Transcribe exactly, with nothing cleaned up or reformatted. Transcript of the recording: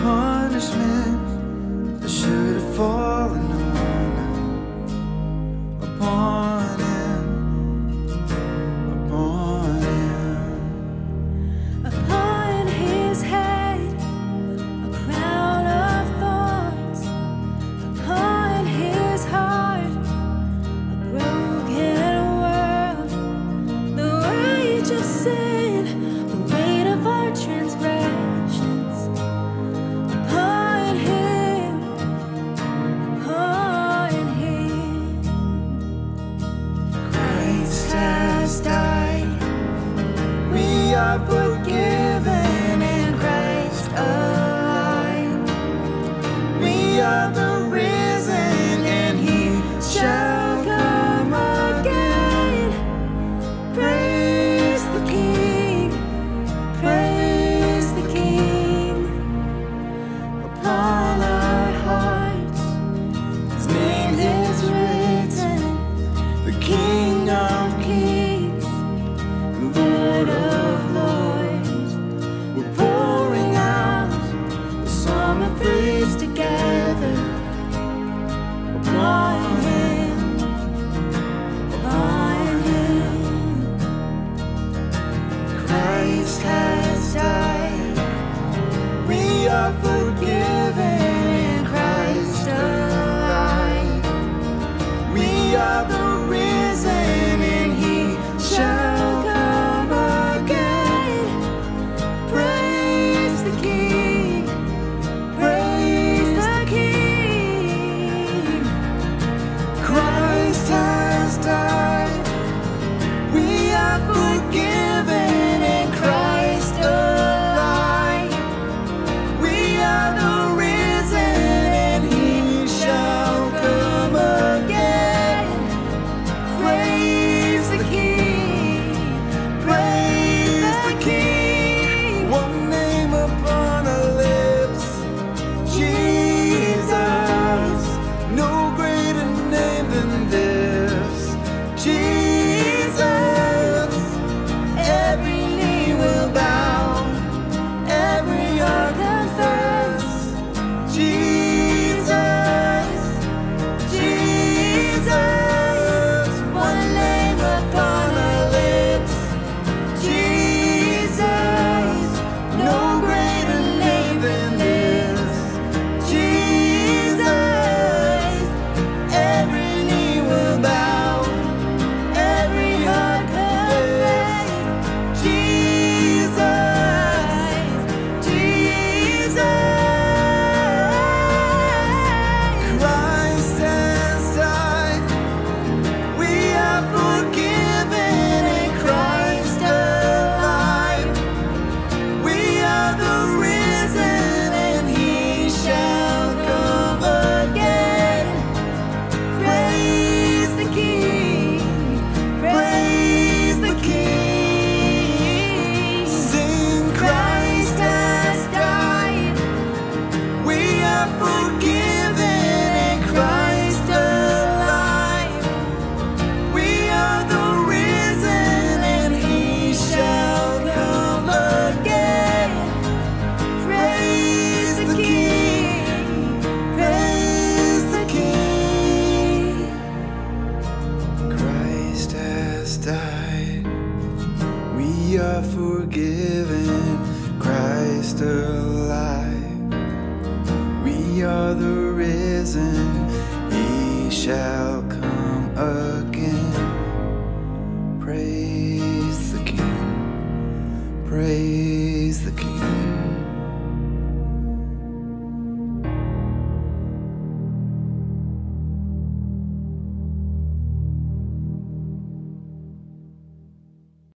punishment that should have fallen on upon him, upon him. Upon his head a crown of thorns, upon his heart a broken world. The wage of sin, the weight of our transgressions, upon him, upon him. Christ has died, we are forgiven in Christ alive. We are the risen, and he shall come again. Praise the King, praise the King. Upon our hearts his name is written, the King of Kings, Lord of Lords. We're pouring out the song of praise together upon him, upon him. Christ has died, we are forgiven in Christ alive. We are the risen, and he shall come again. Praise the King, praise the King. Christ has died, we are forgiven in Christ alive. We are the risen, and he shall come again. Praise the King, praise the King. One name upon our lips, Jesus. No greater name than this, Jesus. Every knee will bow, every heart confess, Jesus, Jesus. One name upon our lips, Jesus. No greater name than this, Jesus. Every knee will bow, every heart confess, Jesus, Jesus. Christ has died, we are forgiven in Christ alive. We are the risen, and he shall come again. Praise the King, praise the King. Sing, Christ has died, we are forgiven in Christ alive. We are the risen, and he shall come again. Praise the King, praise the King. Christ has died, we are forgiven, Christ alive. We are the risen, he shall come again. Praise the King, praise the King.